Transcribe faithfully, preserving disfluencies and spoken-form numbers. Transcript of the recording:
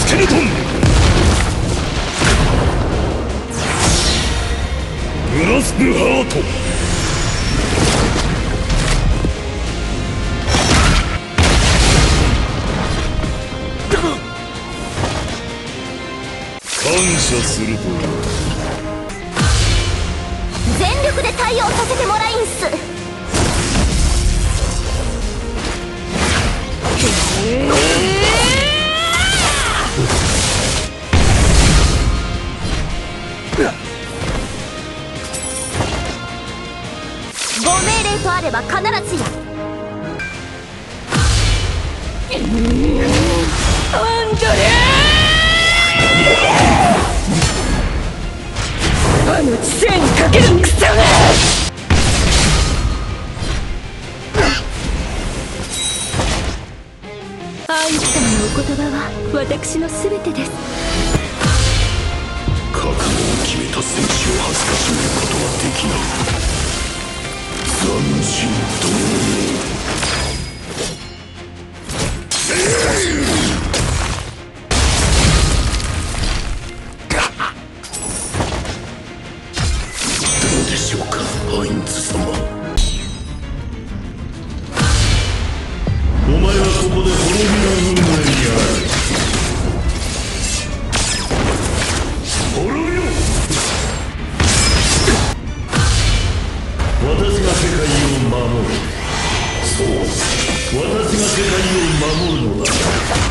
ケルトン。グラスプハート。感謝するという。 全力で対応させてもらいんす。ご命令とあれば必ずや。アンドレー、あの知性にかけるクソが。アインシュタインのお言葉は私の全てです。 覚悟を決めた戦士を恥ずかしめることはできない。斬新とどうでしょうか、ハインツ様。お前はここで滅びの運命にある。滅びろ。私が世界を守る。そう、私が世界を守るのだ。